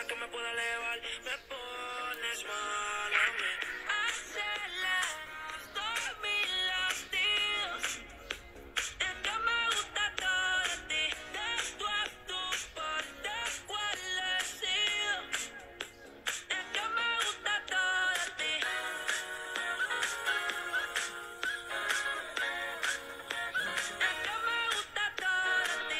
gravedad que me pueda elevar. Me pones mal a mí. Aceleras todos mis latidos. Es que me gusta todo de ti. De tú a tu parte, ¿cuál he sido? Es que me gusta todo de ti. Es que me gusta todo de ti.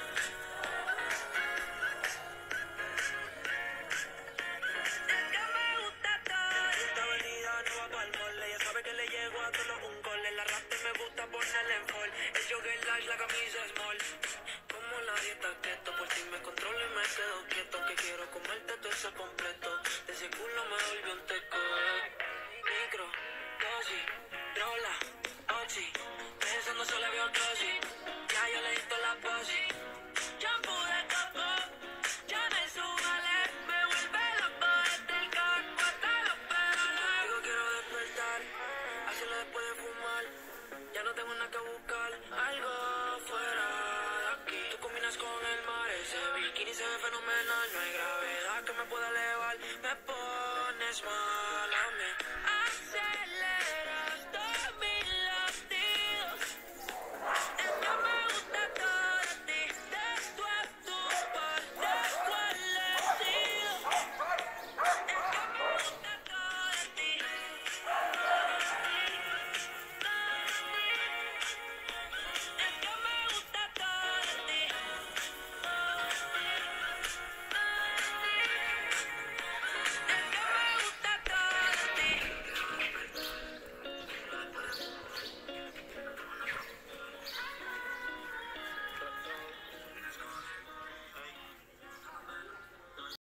Es que me gusta todo. Esta avenida no va pa'l mole. Ella sabe que le llego a solo un gol. El arrastre me gusta ponerle en fall. El jogger large, la camisa small. Como la dieta keto, por si me controlo y me quedo quieto. Que quiero comerte todo eso completo. De ese culo me volvió un teco. Micro, dosis, rola, oxi. Pensando solo había un dosis. Ya yo le di toda la posi. Shampoo de coco, ya me subale. Me vuelve loco desde el carro hasta los pedales. Digo quiero despertar, hacerlo después de fumar. Ya no tengo nada que buscar, algo fuera de aquí. Tú combinas con el mar, ese bikini se ve fenomenal. No hay gravedad que me pueda elevar. Me pones mal a mí.